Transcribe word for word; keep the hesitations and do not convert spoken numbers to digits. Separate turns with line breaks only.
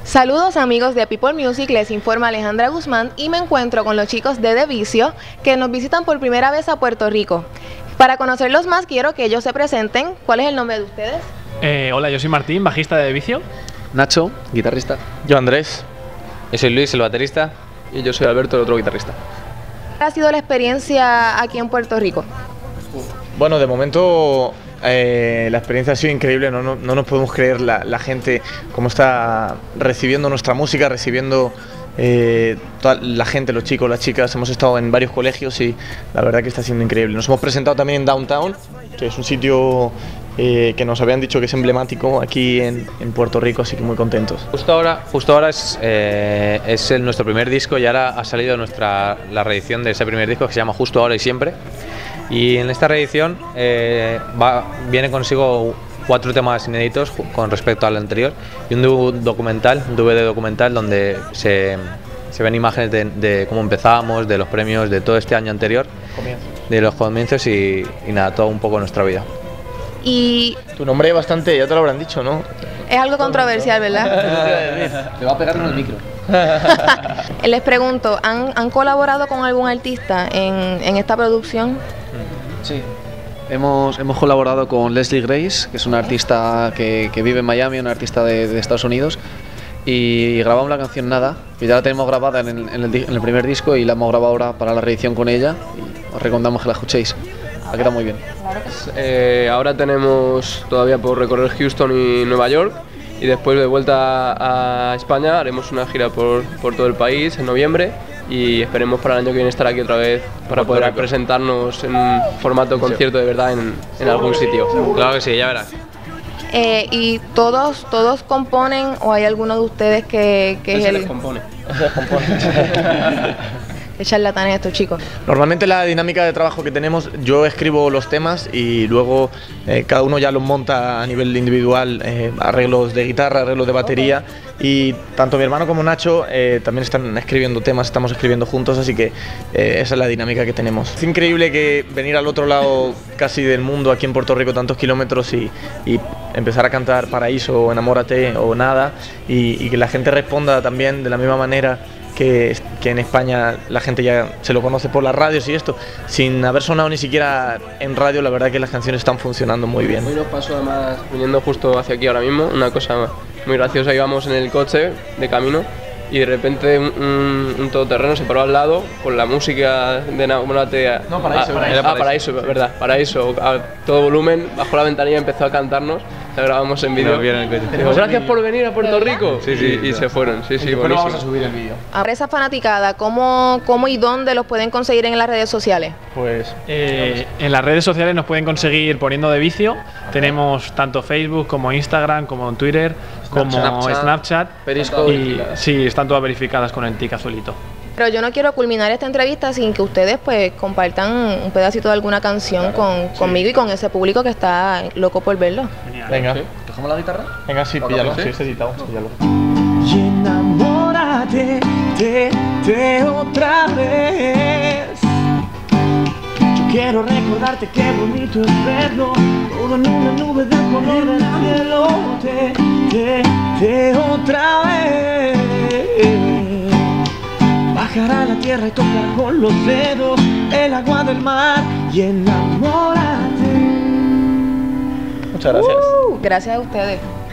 Saludos amigos de People Music, les informa Alejandra Guzmán y me encuentro con los chicos de De Vicio que nos visitan por primera vez a Puerto Rico. Para conocerlos más quiero que ellos se presenten. ¿Cuál es el nombre de ustedes?
Eh, hola, yo soy Martín, bajista de De Vicio.
Nacho, guitarrista.
Yo Andrés.
Yo soy Luis, el baterista.
Y yo soy Alberto, el otro guitarrista.
¿Cuál ha sido la experiencia aquí en Puerto Rico?
Bueno, de momento eh, la experiencia ha sido increíble, no, no, no nos podemos creer la, la gente cómo está recibiendo nuestra música, recibiendo eh, toda la gente, los chicos, las chicas. Hemos estado en varios colegios y la verdad que está siendo increíble. Nos hemos presentado también en Downtown, que es un sitio eh, que nos habían dicho que es emblemático aquí en, en Puerto Rico, así que muy contentos.
Justo ahora, justo ahora es, eh, es el, nuestro primer disco y ahora ha salido nuestra, la reedición de ese primer disco que se llama Justo Ahora y Siempre. Y en esta reedición eh, va, viene consigo cuatro temas inéditos con respecto al anterior y un documental, un D V D documental donde se, se ven imágenes de, de cómo empezábamos, de los premios, de todo este año anterior, Comienzo. de los comienzos y, y nada, todo un poco nuestra vida.
Y
tu nombre es bastante, ya te lo habrán dicho, ¿no?
Es algo controversial, ¿verdad?
Te va a pegar en el micro.
Les pregunto, ¿han, ¿han colaborado con algún artista en, en esta producción?
Sí. Hemos, hemos colaborado con Leslie Grace, que es una artista que, que vive en Miami, una artista de, de Estados Unidos, y grabamos la canción Nada, que ya la tenemos grabada en el, en, el, en el primer disco y la hemos grabado ahora para la reedición con ella y os recomendamos que la escuchéis. Ha quedado muy bien.
Eh, ahora tenemos todavía por recorrer Houston y Nueva York y después de vuelta a España haremos una gira por, por todo el país en noviembre y esperemos para el año que viene estar aquí otra vez para poder presentarnos en formato concierto de verdad en, en algún sitio.
Claro que sí, ya verás.
Eh, ¿Y todos todos componen o hay alguno de ustedes que, que
Él
es
se
el...
les compone.
Qué charlatanes estos chicos.
Normalmente la dinámica de trabajo que tenemos, yo escribo los temas y luego eh, cada uno ya los monta a nivel individual, eh, arreglos de guitarra, arreglos de batería, y tanto mi hermano como Nacho eh, también están escribiendo temas, estamos escribiendo juntos, así que eh, esa es la dinámica que tenemos. Es increíble que venir al otro lado casi del mundo, aquí en Puerto Rico, tantos kilómetros y, y empezar a cantar Paraíso o Enamórate o Nada y, y que la gente responda también de la misma manera Que, que en España la gente ya se lo conoce por las radios y esto, sin haber sonado ni siquiera en radio. La verdad que las canciones están funcionando muy bien.
Hoy nos pasó además, viniendo justo hacia aquí ahora mismo, una cosa muy graciosa. Íbamos en el coche de camino y de repente un, un, un todoterreno se paró al lado con la música de Enamórate.
No, Paraíso,
a,
Paraíso.
Ah, Paraíso, verdad, Paraíso, a todo volumen, bajó la ventanilla y empezó a cantarnos. La grabamos en vídeo. Dijimos, gracias por venir a Puerto Rico. Sí, sí, y se fueron. Sí, sí, buenísimo.
Vamos a subir el vídeo.
Ahora esa fanaticada, ¿cómo, ¿cómo y dónde los pueden conseguir en las redes sociales?
Pues
Eh, en las redes sociales nos pueden conseguir poniendo De Vicio. Tenemos tanto Facebook como Instagram, como Twitter, como
Snapchat,
Snapchat.
Periscope.
Y sí, están todas verificadas con el tic azulito.
Pero yo no quiero culminar esta entrevista sin que ustedes pues compartan un pedacito de alguna canción con, conmigo y con ese público que está loco por verlo.
Genial.
venga,
¿Sí? ¿Cogemos la guitarra?
venga, sí, píllalo, sí, es editado, píllalo.
Y enamórate de, de otra vez. Yo quiero recordarte qué bonito es verlo, todo en una nube del color del cielo. De, de, de otra vez. Bajar a la tierra y tocar con los dedos el agua del mar y enamórate.
Muchas gracias.
Uh, gracias a ustedes.